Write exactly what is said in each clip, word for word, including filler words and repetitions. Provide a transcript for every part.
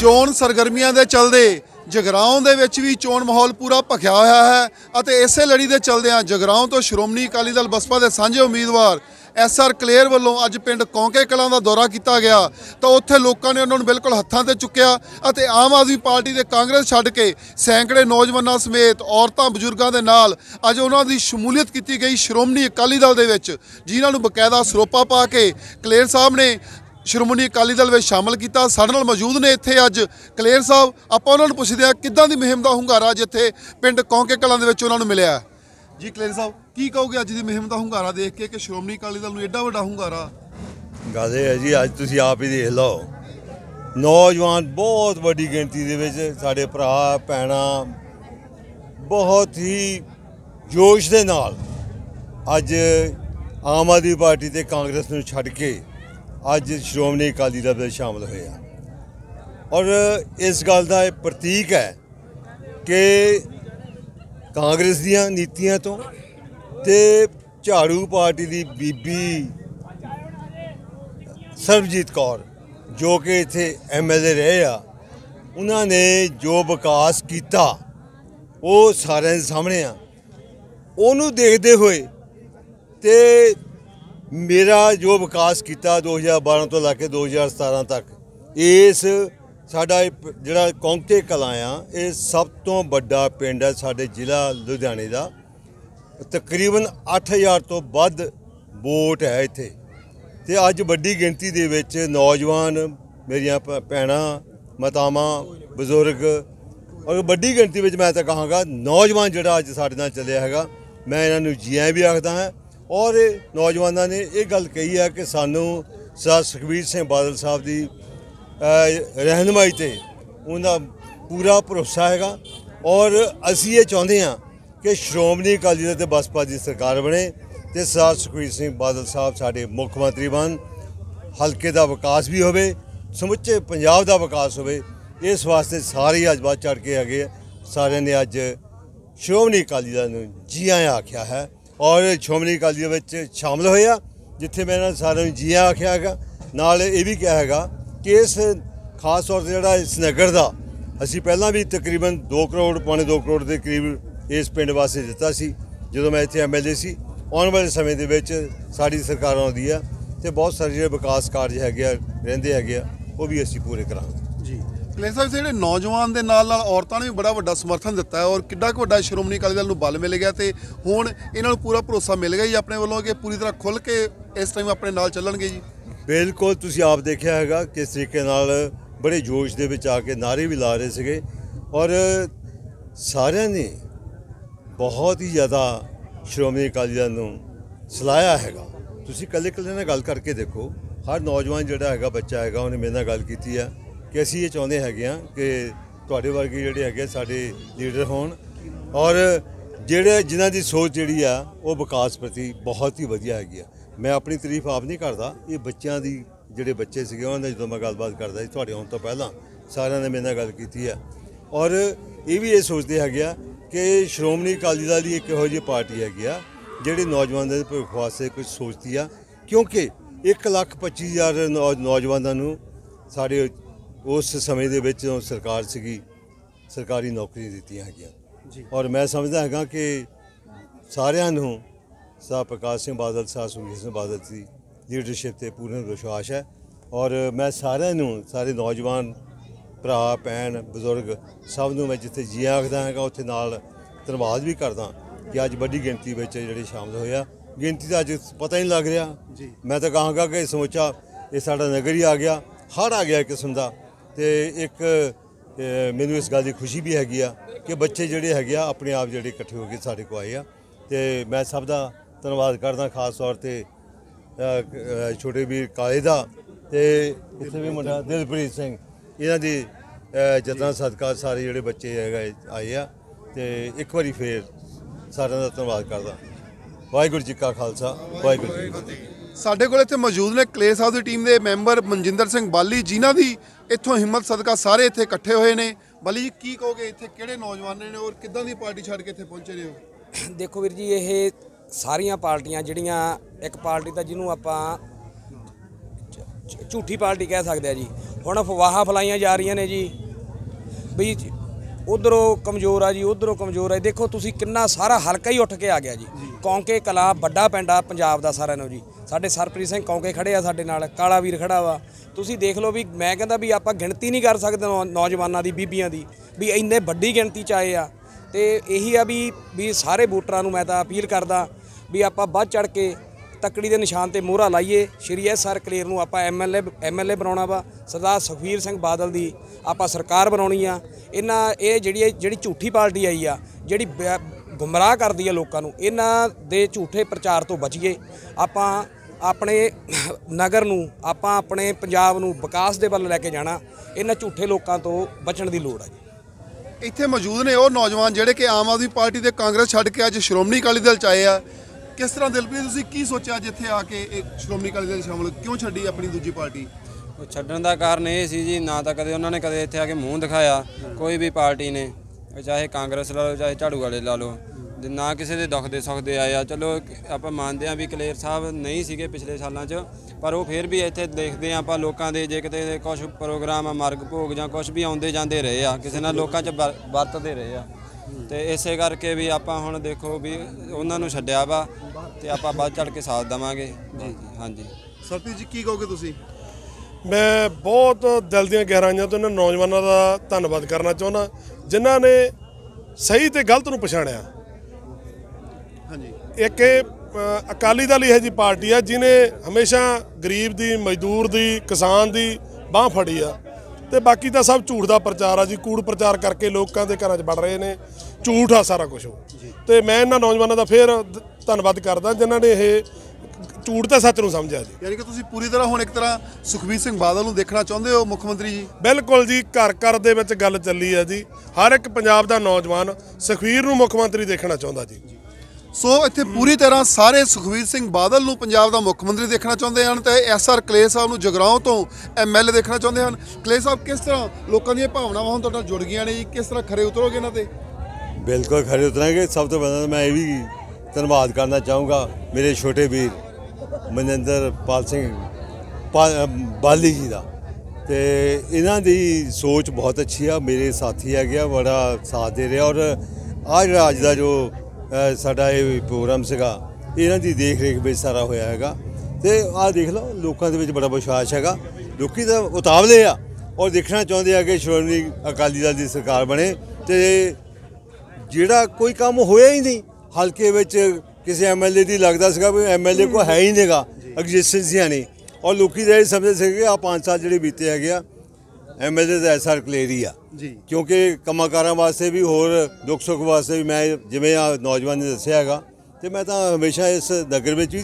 चोण सरगर्मियां दे चलदे जगराओं दे विच भी चोण माहौल पूरा भखिया होया है अते इसे लड़ी दे चलदियां जगराओं तो श्रोमणी अकाली दल बसपा के सांझे उम्मीदवार एस आर कलेर वालों अज पिंड कौंके कलां का दौरा किया गया तो उत्थे लोगों ने उन्होंने बिल्कुल हत्थां ते चुक्या अते आम आदमी पार्टी के कांग्रेस छड्ड के सैकड़े नौजवानों समेत औरतां बजुर्गों के नाल अज उन्हों की शमूलीयत की गई श्रोमणी अकाली दल दे विच जिन्हां नूं बकायदा सरोपा पा के कलेर साहब ने श्रोमणी अकाली दल में शामिल किया। साडे नाल मौजूद ने इत्थे अज कलेर साहब, आपां उन्हां नूं पुछदे आ किद्दां दी मुहिम दा हुंगारा जिथे पिंड कौंके कलां दे विच उन्हां नूं मिलिया। जी कलेर साहब की कहोगे अज दी मुहिम दा हुंगारा देख के कि श्रोमणी अकाली दल नूं एडा वड्डा हुंगारा? गल है जी अज तुसीं आप ही देख लो नौजवान बहुत वड्डी गिनती दे विच साडे भरा भैणां बहुत ही जोश दे नाल अज आम आदमी पार्टी ते कांग्रेस नूं छड्ड के अज श्रोमणी अकाली दल में शामिल होया और इस गल का प्रतीक है कि कांग्रेस दीयां नीतियां तो ते झाड़ू पार्टी की बीबी सरबजीत कौर जो कि इत्थे एम एल ए रहे आ उन्होंने जो विकास किया वो सारे सामने आ उन्होंने देखते हुए ते मेरा जो विकास किया दो हज़ार बारह तो लैके दो हज़ार सतारह तक इस साडा जिहड़ा कौंके कलां आ ये सब तो बड़ा पिंड है साडे जिला लुधियाने का। तकरीबन अठ हज़ार तो वध वोट है इत्थे ते अज वड्डी गिनती दे विच नौजवान मेरियां भैणां मातावां बजुर्ग और वड्डी गिनती में मैं तो कहांगा नौजवान जिहड़ा अज साडे नाल चलिया हैगा मैं इन्हां नूं जी आइयां भी आखदा हां और नौजवानों ने ये गल कही है कि सानू सर सुखबीर सिंह बादल साहब की रहनुमाई ते उनका पूरा भरोसा है और असी ये चाहते हैं कि श्रोमणी अकाली दल ते बसपा की सरकार बने तो सर सुखबीर सिंह बादल साहब साडे मुख मंत्री बन हल्के का विकास भी होवे समुचे पंजाब का विकास होवे इस वास्ते सारे अज बढ़ चढ़ के है सारे ने अज श्रोमणी अकाली दल नूं जी आया आख्या है और श्रोमणी अकाली दल विच शामिल होया जिथे मैं सारे जी आख्या है नाल ये भी कहा है कि इस खास तौर पर जिहड़ा इस नगर का असी पहला भी तकरीबन दो करोड़ पौने दो करोड़ के करीब इस पिंड वास्ते दिता सी जो मैं इत्थे एम एल ए सी आने वाले समय दे विच साडी सरकार आउंदी है तो बहुत सारे जिहड़े विकास कार्य है रहिंदे है वो भी असी पूरे करांगे जी। कलेर साहब जिहड़े नौजवान दे नाल नाल औरतां ने भी बड़ा वड्डा समर्थन दिता है और किड्डा क वड्डा श्रोमणी अकाली दल नूं बल मिल गया तो हुण इन्हां नूं पूरा भरोसा मिल गया जी अपने वालों कि पूरी तरह खुल के इस टाइम अपने नाल चलणगे जी? बिल्कुल तुसीं आप देखिया हैगा किस तरीके नाल बड़े जोश दे विच आके नारे भी ला रहे सीगे और सारिਆਂ ने बहुत ही ज़्यादा श्रोमणी अकाली दल नूं सलाहिया हैगा। तुसीं कल्ले कल्ले नाल गल करके देखो हर नौजवान जिहड़ा हैगा बच्चा हैगा उन्हें मेरे नाल गल कीती है कि असी ये चाहते हैं कि तुहाडे वर्गे जिहड़े हैगे साडे लीडर होण और जिहड़े जिन्हां दी सोच जिहड़ी आ वो विकास प्रति बहुत ही वधिया हैगी आ। मैं अपनी तारीफ आप नहीं करता ये बच्चों की जिहड़े बच्चे सीगे उन्हां दी जो मैं गलबात करदा सी तुहाडे आउण तो पहलां सारिਆਂ ने मेरे नाल गल कीती है और ये भी ये सोचते है कि श्रोमणी अकाली दल एक इहो जी पार्टी हैगी आ जिहड़ी नौजवानों के भविख वास्ते कुछ सोचती है क्योंकि एक लख पच्ची हज़ार नौ नौजवानों नूं साडे उस समय दे विच सरकार सीगी सरकारी नौकरी दित्तियां हैगियां और मैं समझदा हैगा कि सारिਆਂ नूं साह प्रकाश सिंह बादल साह सुखबीर सिंह बादल की लीडरशिप से पूर्ण विश्वास है और मैं सारिਆਂ नूं सारे नौजवान भरा भैन बजुर्ग सब नूं मैं जिथे जी आखदा हैगा उत्थे नाल धन्नवाद भी करदा कि अज वड्डी गिनती में जिहड़े शामिल होया। गिनती का अज पता ही नहीं लग रहा जी। मैं तो कहांगा कि समूचा ये साडा नगर ही आ गया हड़ आ गया किस्म का तो एक मैनू इस गल की खुशी भी हैगी आ कि बच्चे जिहड़े हैगे अपने आप जिहड़े इकट्ठे होकर साडे को आए आ तो मैं सब का धन्नवाद करदा खास तौर पर छोटे वीर काले दा ते इत्थे भी मुंडा दिलप्रीत सिंह इन्हां दी जतन सदका सारे जिहड़े बच्चे हैगे आए आ ते एक बारी फिर सारिਆਂ ਦਾ धन्नवाद करदा। वाहिगुरू जी का खालसा वाहिगुरू जी की फतेह। साडे कोल इत्थे मौजूद ने कलेर साहब की टीम के मैंबर मनजिंदर सिंह बाली जिन्हां दी इत्थों हिम्मत सदका सारे इत्थे इकट्ठे हुए ने। बाली जी की कहोगे इत्थे किहड़े नौजवान ने और किद्दां दी पार्टी छड्ड के इत्थे पहुंचे ने हो? देखो वीर जी ये सारियां पार्टियां जिहड़ियां एक पार्टी तो जिन्हों आपां ਝ- ਝੂਠੀ ਪਾਰਟੀ ਕਹਿ ਸਕਦੇ ਆ ਜੀ। ਹੁਣ ਅਫਵਾਹਾਂ ਫਲਾਈਆਂ ਜਾ ਰਹੀਆਂ ਨੇ ਜੀ ਵੀ ਉਧਰੋਂ ਕਮਜ਼ੋਰ ਆ ਜੀ, ਉਧਰੋਂ ਕਮਜ਼ੋਰ ਆ। ਦੇਖੋ ਤੁਸੀਂ ਕਿੰਨਾ ਸਾਰਾ ਹਲਕਾ ਹੀ ਉੱਠ ਕੇ ਆ ਗਿਆ ਜੀ। ਕੌਂਕੇ ਕਲਾਂ ਵੱਡਾ ਪਿੰਡ ਆ ਪੰਜਾਬ ਦਾ ਸਾਰਿਆਂ ਨੂੰ ਜੀ। ਸਾਡੇ ਸਰਪ੍ਰੀਤ ਸਿੰਘ ਕੌਂਕੇ ਖੜੇ ਆ ਸਾਡੇ ਨਾਲ, ਕਾਲਾ ਵੀਰ ਖੜਾ ਵਾ। ਤੁਸੀਂ ਦੇਖ ਲਓ ਵੀ ਮੈਂ ਕਹਿੰਦਾ ਵੀ ਆਪਾਂ ਗਿਣਤੀ ਨਹੀਂ ਕਰ ਸਕਦੇ ਨੌ- ਨੌਜਵਾਨਾਂ ਦੀ, ਬੀਬੀਆਂ ਦੀ, ਵੀ ਇੰਨੇ ਵੱਡੀ ਗਿਣਤੀ 'ਚ ਆਏ ਆ। ਤੇ ਇਹੀ ਆ ਵੀ ਵੀ ਸਾਰੇ ਵੋਟਰਾਂ ਨੂੰ ਮੈਂ ਤਾਂ ਅਪੀਲ ਕਰਦਾ ਵੀ ਆਪਾਂ ਵੱਧ ਚੜ ਕੇ ਤੱਕੜੀ ਦੇ ਨਿਸ਼ਾਨ ਤੇ ਮੋਹਰਾ ਲਾਈਏ। ਸ਼੍ਰੀ ਐਸ ਆਰ ਕਲੇਰ ਨੂੰ ਆਪਾਂ M L A M L A ਬਣਾਉਣਾ ਵਾ। ਸਰਦਾਰ ਸੁਖਬੀਰ ਸਿੰਘ ਬਾਦਲ ਦੀ ਆਪਾਂ ਸਰਕਾਰ ਬਣਾਉਣੀ ਆ। ਇਹਨਾਂ ਇਹ ਜਿਹੜੀ ਜਿਹੜੀ ਝੂਠੀ ਪਾਰਟੀ ਆਈ ਆ, ਜਿਹੜੀ ਬ- ਗੁੰਮਰਾਹ ਕਰਦੀ ਆ ਲੋਕਾਂ ਨੂੰ, ਇਹਨਾਂ ਦੇ ਝੂਠੇ ਪ੍ਰਚਾਰ ਤੋਂ ਬਚੀਏ। ਆਪਾਂ ਆਪਣੇ ਨਗਰ ਨੂੰ, ਆਪਾਂ ਆਪਣੇ ਪੰਜਾਬ ਨੂੰ ਵਿਕਾਸ ਦੇ ਵੱਲ ਲੈ ਕੇ ਜਾਣਾ। ਇਹਨਾਂ ਝੂਠੇ ਲੋਕਾਂ ਤੋਂ ਬਚਣ ਦੀ ਲੋੜ ਆ ਜੀ। ਇੱਥੇ ਮੌਜੂਦ ਨੇ ਉਹ ਨੌਜਵਾਨ ਜਿਹੜੇ ਕਿ ਆਮ ਆਦਮੀ ਪਾਰਟੀ ਤੇ ਕਾਂਗਰਸ ਛੱਡ ਕੇ ਅੱਜ ਸ਼੍ਰੋਮਣੀ ਅਕਾਲੀ ਦਲ 'ਚ ਆਏ ਆ। ਕਿਸ ਤਰ੍ਹਾਂ ਦਿਲਪ੍ਰੀਤ ਤੁਸੀਂ ਕੀ ਸੋਚਿਆ ਜਿੱਥੇ ਆ ਕੇ ਇਹ ਸ਼੍ਰੋਮਣੀ ਅਕਾਲੀ ਦਲ ਸ਼ਾਮਲ ਕਿਉਂ ਛੱਡੀ ਆਪਣੀ ਦੂਜੀ ਪਾਰਟੀ? ਉਹ ਛੱਡਣ ਦਾ ਕਾਰਨ ਇਹ ਸੀ ਜੀ, ਨਾ ਤਾਂ ਕਦੇ ਉਹਨਾਂ ਨੇ ਕਦੇ ਇੱਥੇ ਆ ਕੇ ਮੂੰਹ ਦਿਖਾਇਆ ਕੋਈ ਵੀ ਪਾਰਟੀ ਨੇ, ਚਾਹੇ ਕਾਂਗਰਸ ਲਾ ਲਓ ਚਾਹੇ ਝਾੜੂ ਵਾਲੇ ਲਾ ਲਓ, ਨਾ ਕਿਸੇ ਦੇ ਦੁੱਖ ਦੇ ਸੁੱਖ ਦੇ ਆਏ ਆ। ਚਲੋ ਆਪਾਂ ਮੰਨਦੇ ਹਾਂ ਵੀ ਕਲੇਰ ਸਾਹਿਬ ਨਹੀਂ ਸੀਗੇ ਪਿਛਲੇ ਸਾਲਾਂ 'ਚ, ਪਰ ਉਹ ਫਿਰ ਵੀ ਇੱਥੇ ਦੇਖਦੇ ਹਾਂ ਆਪਾਂ ਲੋਕਾਂ ਦੇ ਜੇ ਕਿਤੇ ਕੁਛ ਪ੍ਰੋਗਰਾਮ ਮਰਗ ਭੋਗ ਜਾਂ ਕੁਛ ਵੀ ਆਉਂਦੇ ਜਾਂਦੇ ਰਹੇ ਆ, ਕਿਸੇ ਨਾਲ ਲੋਕਾਂ 'ਚ ਵਰ- ਵਰਤਦੇ ਰਹੇ ਆ। ਤੇ ਇਸੇ ਕਰਕੇ ਵੀ ਆਪਾਂ ਹੁਣ ਦੇਖੋ ਵੀ ਉਹਨਾਂ ਨੂੰ ਛੱਡਿਆ ਵਾ ਤੇ ਆਪਾਂ ਵੱਧ ਚੜ ਕੇ ਸਾਥ ਦੇਵਾਂਗੇ ਜੀ। ਜੀ ਹਾਂਜੀ ਸਰਪ੍ਰੀਤ ਜੀ ਕੀ ਕਹੋਗੇ ਤੁਸੀਂ? ਮੈਂ ਬਹੁਤ ਦਿਲ ਦੀਆਂ ਗਹਿਰਾਈਆਂ ਤੋਂ ਇਹਨਾਂ ਨੌਜਵਾਨਾਂ ਦਾ ਧੰਨਵਾਦ ਕਰਨਾ ਚਾਹੁੰਦਾ ਜਿਨ੍ਹਾਂ ਨੇ ਸਹੀ ਤੇ ਗਲਤ ਨੂੰ ਪਛਾਣਿਆ। ਹਾਂਜੀ, ਇੱਕ ਇਹ ਅ, ਅਕਾਲੀ ਦਲ ਇਹੋ ਜਿਹੀ ਪਾਰਟੀ ਆ ਜਿਹਨੇ ਹਮੇਸ਼ਾ ਗਰੀਬ ਦੀ, ਮਜ਼ਦੂਰ ਦੀ, ਕਿਸਾਨ ਦੀ ਬਾਂਹ ਫੜੀ ਆ। ਤੇ ਬਾਕੀ ਤਾਂ ਸਭ ਝੂਠ ਦਾ ਪ੍ਰਚਾਰ ਆ ਜੀ। ਕੂੜ ਪ੍ਰਚਾਰ ਕਰਕੇ ਲੋਕਾਂ ਦੇ ਘਰਾਂ 'ਚ ਵੜ ਰਹੇ ਨੇ, ਝੂਠ ਆ ਸਾਰਾ ਕੁਝ ਉਹ। ਤੇ ਮੈਂ ਇਹਨਾਂ ਨੌਜਵਾਨਾਂ ਦਾ ਫਿਰ ਧ- ਧੰਨਵਾਦ ਕਰਦਾ ਜਿਨ੍ਹਾਂ ਨੇ ਇਹ ਝੂਠ ਤੇ ਸੱਚ ਨੂੰ ਸਮਝਿਆ ਜੀ। ਯਾਨੀ ਕਿ ਤੁਸੀਂ ਪੂਰੀ ਤਰ੍ਹਾਂ ਹੁਣ ਇੱਕ ਤਰ੍ਹਾਂ ਸੁਖਬੀਰ ਸਿੰਘ ਬਾਦਲ ਨੂੰ ਦੇਖਣਾ ਚਾਹੁੰਦੇ ਹੋ ਮੁੱਖ ਮੰਤਰੀ ਜੀ? ਬਿਲਕੁਲ ਜੀ, ਘਰ ਘਰ ਦੇ ਵਿੱਚ ਗੱਲ ਚੱਲੀ ਆ ਜੀ। ਹਰ ਇੱਕ ਪੰਜਾਬ ਦਾ ਨੌਜਵਾਨ ਸੁਖਬੀਰ ਨੂੰ ਮੁੱਖ ਮੰਤਰੀ ਦੇਖਣਾ ਚਾਹੁੰਦਾ ਜੀ। ਸੋ ਇੱਥੇ ਪੂਰੀ ਤਰ੍ਹਾਂ ਸਾਰੇ ਸੁਖਬੀਰ ਸਿੰਘ ਬਾਦਲ ਨੂੰ ਪੰਜਾਬ ਦਾ ਮੁੱਖ ਮੰਤਰੀ ਦੇਖਣਾ ਚਾਹੁੰਦੇ ਹਨ ਤੇ ਐਸ ਆਰ ਕਲੇਰ ਸਾਹਿਬ ਨੂੰ ਜਗਰਾਓਂ ਤੋਂ ਐਮ ਐਲ ਏ ਦੇਖਣਾ ਚਾਹੁੰਦੇ ਹਨ। ਕਲੇਰ ਸਾਹਿਬ ਕਿਸ ਤਰ੍ਹਾਂ ਲੋਕਾਂ ਦੀਆਂ ਭਾਵਨਾਵਾਂ ਹੁਣ ਤੁਹਾਡੇ ਨਾਲ ਜੁੜ ਗਈਆਂ ਨੇ ਜੀ, ਕਿਸ ਤਰ੍ਹਾਂ ਖਰੇ ਉਤਰੋਗੇ ਇਹਨਾਂ ਤੇ? ਬਿਲਕੁਲ ਖਰੇ ਉਤਰਾਂਗੇ। ਸਭ ਤੋਂ ਪਹਿਲਾਂ ਮੈਂ ਇਹ ਵੀ ਧੰਨਵਾਦ ਕਰਨਾ ਚਾਹੂੰਗਾ ਮੇਰੇ ਛੋਟੇ ਵੀਰ ਮਨਿੰਦਰ ਪਾਲ ਸਿੰਘ ਪਾ- ਬਾਲੀ ਜੀ ਦਾ। ਤੇ ਇਹਨਾਂ ਦੀ ਸੋਚ ਬਹੁਤ ਅੱਛੀ ਆ, ਮੇਰੇ ਸਾਥੀ ਹੈਗੇ ਆ, ਬੜਾ ਸਾਥ ਦੇ ਰਿਹਾ। ਔਰ ਆਹ ਜਿਹੜਾ ਅੱਜ ਦਾ ਜੋ ਅ, ਸਾਡਾ ਇਹ ਪ੍ਰੋਗਰਾਮ ਸੀਗਾ ਇਹਨਾਂ ਦੀ ਦੇਖ ਰੇਖ ਵਿੱਚ ਸਾਰਾ ਹੋਇਆ ਹੈਗਾ। ਤੇ ਆਹ ਦੇਖ ਲਓ ਲੋਕਾਂ ਦੇ ਵਿੱਚ ਬੜਾ ਵਿਸ਼ਵਾਸ ਹੈਗਾ। ਲੋਕੀ ਤਾਂ ਉਤਾਵਲੇ ਆ ਔਰ ਦੇਖਣਾ ਚਾਹੁੰਦੇ ਆ ਕਿ ਸ਼੍ਰੋਮਣੀ ਅਕਾਲੀ ਦਲ ਦੀ ਸਰਕਾਰ ਬਣੇ। ਤੇ ਜਿਹੜਾ ਕੋਈ ਕੰਮ ਹੋਇਆ ਹੀ ਨਹੀਂ ਹਲਕੇ ਵਿੱਚ, ਕਿਸੇ ਐਮ ਐਲ ਏ ਦੀ ਲੱਗਦਾ ਸੀਗਾ ਵੀ ਐਮ ਐਲ ਏ ਕੋਈ ਹੈ ਹੀ ਨਹੀਂਗਾ, ਐਗਜ਼ਿਸਟੈਂਸ ਹੀ ਨਹੀਂ। ਔਰ ਲੋਕੀ ਤਾਂ ਇਹ ਸਮਝਦੇ ਸੀਗੇ ਕਿ ਆਹ ਪੰਜ ਸਾਲ ਜਿਹੜੇ ਬੀਤੇ ਹੈਗੇ ਆ ਐਮ ਐਲ ਏ ਦਾ ਐਸ ਆਰ ਕਲੇਰ ਹੀ ਆ ਜੀ। ਕਿਉਂਕਿ ਕੰਮਾਂ-ਕਾਰਾਂ ਵਾਸਤੇ ਵੀ, ਹੋਰ ਦੁੱਖ ਸੁੱਖ ਵਾਸਤੇ ਵੀ, ਮੈਂ ਜਿਵੇਂ ਆ ਨੌਜਵਾਨ ਨੇ ਦੱਸਿਆ ਹੈਗਾ। ਤੇ ਮੈਂ ਤਾਂ ਹਮੇਸ਼ਾ ਇਸ ਨਗਰ ਵਿੱਚ ਵੀ,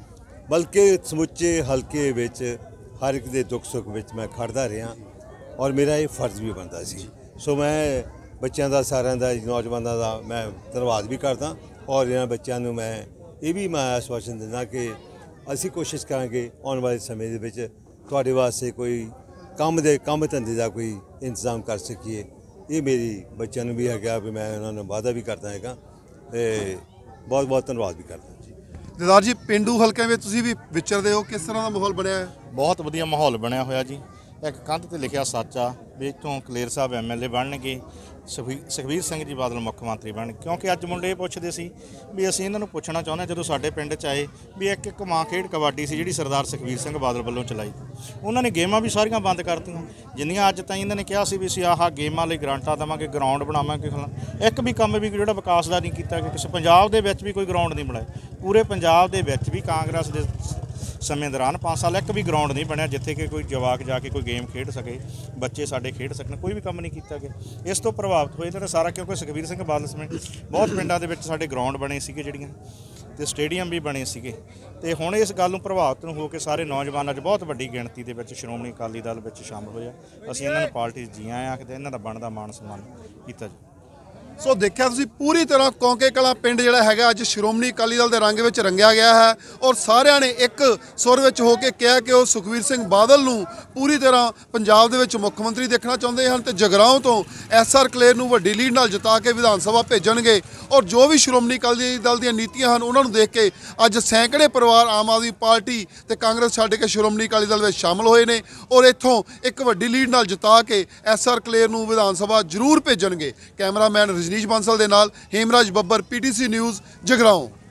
ਬਲਕਿ ਸਮੁੱਚੇ ਹਲਕੇ ਵਿੱਚ ਹਰ ਇੱਕ ਦੇ ਦੁੱਖ ਸੁੱਖ ਵਿੱਚ ਮੈਂ ਖੜਦਾ ਰਿਹਾ ਔਰ ਮੇਰਾ ਇਹ ਫਰਜ਼ ਵੀ ਬਣਦਾ ਸੀ। ਸੋ ਮੈਂ ਬੱਚਿਆਂ ਦਾ, ਸਾਰਿਆਂ ਦਾ, ਨੌਜਵਾਨਾਂ ਦਾ ਮੈਂ ਧੰਨਵਾਦ ਵੀ ਕਰਦਾ। ਔਰ ਇਹਨਾਂ ਬੱਚਿਆਂ ਨੂੰ ਮੈਂ ਇਹ ਵੀ ਮੈਂ ਆਸ਼ਵਾਸਨ ਦਿੰਦਾ ਕਿ ਅਸੀਂ ਕੋਸ਼ਿਸ਼ ਕਰਾਂਗੇ ਆਉਣ ਵਾਲੇ ਸਮੇਂ ਦੇ ਵਿੱਚ ਤੁਹਾਡੇ ਵਾਸਤੇ ਕੋਈ ਕੰਮ ਦੇ ਕੰਮ ਧੰਦੇ ਦਾ ਕੋਈ ਇੰਤਜ਼ਾਮ ਕਰ ਸਕੀਏ। ਇਹ ਮੇਰੀ ਬੱਚਿਆਂ ਨੂੰ ਵੀ ਹੈਗਾ ਵੀ ਮੈਂ ਉਹਨਾਂ ਨੂੰ ਵਾਅਦਾ ਵੀ ਕਰਦਾ ਹੈਗਾ ਤੇ ਬਹੁਤ ਬਹੁਤ ਧੰਨਵਾਦ ਵੀ ਕਰਦਾ ਜੀ। ਦਿਦਾਰ ਜੀ, ਪਿੰਡੂ ਹਲਕਿਆਂ ਵਿੱਚ ਤੁਸੀਂ ਵੀ ਵਿਚਰਦੇ ਹੋ, ਕਿਸ ਤਰ੍ਹਾਂ ਦਾ ਮਾਹੌਲ ਬਣਿਆ ਹੈ? ਬਹੁਤ ਵਧੀਆ ਮਾਹੌਲ ਬਣਿਆ ਹੋਇਆ ਜੀ। ਇੱਕ ਕੰਧ ਤੇ ਲਿਖਿਆ ਸੱਚ ਆ ਵੀ ਇੱਥੋਂ Kaler Sahib M L A ਬਣਨਗੇ, ਸੁਖਬੀ ਸੁਖਬੀਰ ਸਿੰਘ ਜੀ ਬਾਦਲ ਮੁੱਖ ਮੰਤਰੀ ਬਣਨਗੇ। ਕਿਉਂਕਿ ਅੱਜ ਮੁੰਡੇ ਇਹ ਪੁੱਛਦੇ ਸੀ ਵੀ ਅਸੀਂ ਇਹਨਾਂ ਨੂੰ ਪੁੱਛਣਾ ਚਾਹੁੰਦੇ ਜਦੋਂ ਸਾਡੇ ਪਿੰਡ 'ਚ ਆਏ ਵੀ ਇੱਕ ਇੱਕ ਮਾਂ ਖੇਡ ਕਬੱਡੀ ਸੀ ਜਿਹੜੀ ਸਰਦਾਰ ਸੁਖਬੀਰ ਸਿੰਘ ਬਾਦਲ ਵੱਲੋਂ ਚਲਾਈ। ਉਹਨਾਂ ਨੇ ਗੇਮਾਂ ਵੀ ਸਾਰੀਆਂ ਬੰਦ ਕਰਤੀਆਂ ਜਿੰਨੀਆਂ ਅੱਜ ਤਾਈਂ ਇਹਨਾਂ ਨੇ ਕਿਹਾ ਸੀ ਵੀ ਅਸੀਂ ਆਹ ਗੇਮਾਂ ਲਈ ਗਰਾਂਟਾਂ ਦੇਵਾਂਗੇ, ਗਰਾਊਂਡ ਬਣਾਵਾਂਗੇ। ਇੱਕ ਵੀ ਕੰਮ ਵੀ ਜਿਹੜਾ ਵਿਕਾਸ ਦਾ ਨਹੀਂ ਕੀਤਾ ਕਿ ਕਿਸੇ ਪੰਜਾਬ ਦੇ ਵਿੱਚ ਵੀ ਕੋਈ ਗਰਾਊਂਡ ਨਹੀਂ ਬਣਾਇਆ। ਪੂਰੇ ਪੰਜਾਬ ਦੇ ਵਿੱਚ ਵੀ ਕਾਂਗਰਸ ਦੇ ਸਮੇਂ ਦੌਰਾਨ ਪੰਜ ਸਾਲ ਇੱਕ ਵੀ ਗਰਾਊਂਡ ਨਹੀਂ ਬਣਿਆ ਜਿੱਥੇ ਕਿ ਕੋਈ ਜਵਾਕ ਜਾ ਕੇ ਕੋਈ ਗੇਮ ਖੇਡ ਸਕੇ, ਬੱਚੇ ਸਾਡੇ ਖੇਡ ਸਕਣ। ਕੋਈ ਵੀ ਕੰਮ ਨਹੀਂ ਕੀਤਾ ਗਿਆ। ਇਸ ਤੋਂ ਪ੍ਰਭਾਵਿਤ ਹੋਏ ਇਹਨਾਂ ਨੇ ਸਾਰਾ, ਕਿਉਂਕਿ ਸੁਖਬੀਰ ਸਿੰਘ ਬਾਦਲ ਸਮੇਂ ਬਹੁਤ ਪਿੰਡਾਂ ਦੇ ਵਿੱਚ ਸਾਡੇ ਗਰਾਊਂਡ ਬਣੇ ਸੀਗੇ ਜਿਹੜੀਆਂ, ਤੇ ਸਟੇਡੀਅਮ ਵੀ ਬਣੇ ਸੀਗੇ। ਤੇ ਹੁਣ ਇਸ ਗੱਲ ਨੂੰ ਪ੍ਰਭਾਵਿਤ ਹੋ ਕੇ ਸਾਰੇ ਨੌਜਵਾਨ ਅੱਜ ਬਹੁਤ ਵੱਡੀ ਗਿਣਤੀ ਦੇ ਵਿੱਚ ਸ਼੍ਰੋਮਣੀ ਅਕਾਲੀ ਦਲ ਵਿੱਚ ਸ਼ਾਮਲ ਹੋਏ ਆ। ਅਸੀਂ ਇਹਨਾਂ ਨੂੰ ਪਾਰਟੀ 'ਚ ਜੀ ਆਇਆਂ ਆਖਦੇ, ਇਹਨਾਂ ਦਾ ਬਣਦਾ ਮਾਣ ਸਨਮਾਨ ਕੀਤਾ ਜੀ। ਸੋ ਦੇਖਿਆ ਤੁਸੀਂ ਪੂਰੀ ਤਰ੍ਹਾਂ ਕੌਂਕੇ ਕਲਾਂ ਪਿੰਡ ਜਿਹੜਾ ਹੈਗਾ ਅੱਜ ਸ਼੍ਰੋਮਣੀ ਅਕਾਲੀ ਦਲ ਦੇ ਰੰਗ ਵਿੱਚ ਰੰਗਿਆ ਗਿਆ ਹੈ ਔਰ ਸਾਰਿਆਂ ਨੇ ਇੱਕ ਸੁਰ ਵਿੱਚ ਹੋ ਕੇ ਕਿਹਾ ਕਿ ਉਹ ਸੁਖਬੀਰ ਸਿੰਘ ਬਾਦਲ ਨੂੰ ਪੂਰੀ ਤਰ੍ਹਾਂ ਪੰਜਾਬ ਦੇ ਵਿੱਚ ਮੁੱਖ ਮੰਤਰੀ ਦੇਖਣਾ ਚਾਹੁੰਦੇ ਹਨ ਤੇ ਜਗਰਾਓਂ ਤੋਂ ਐਸ ਆਰ ਕਲੇਰ ਨੂੰ ਵੱਡੀ ਲੀਡ ਨਾਲ ਜਿਤਾ ਕੇ ਵਿਧਾਨ ਸਭਾ ਭੇਜਣਗੇ ਔਰ ਜੋ ਵੀ ਸ਼੍ਰੋਮਣੀ ਅਕਾਲੀ ਦਲ ਦੀਆਂ ਨੀਤੀਆਂ ਹਨ ਉਹਨਾਂ ਨੂੰ ਦੇਖ ਕੇ ਅੱਜ ਸੈਂਕੜੇ ਪਰਿਵਾਰ ਆਮ ਆਦਮੀ ਪਾਰਟੀ ਤੇ ਕਾਂਗਰਸ ਛੱਡ ਕੇ ਸ਼੍ਰੋਮਣੀ ਅਕਾਲੀ ਦਲ ਵਿੱਚ ਸ਼ਾਮਲ ਹੋਏ ਨੇ ਔਰ ਇੱਥੋਂ ਇੱਕ ਵੱਡੀ ਲੀਡ ਨਾਲ ਜਿਤਾ ਕੇ ਐਸ ਆਰ ਕਲੇਰ ਨੂੰ ਵਿਧਾਨ ਸਭਾ ਜ਼ਰੂਰ ਭੇਜਣਗੇ। ਕੈਮਰਾਮੈਨ ਰਜਨੀਸ਼ ਬਾਂਸਲ ਦੇ ਨਾਲ Hemraj Babbar, P T C news, Jagraon.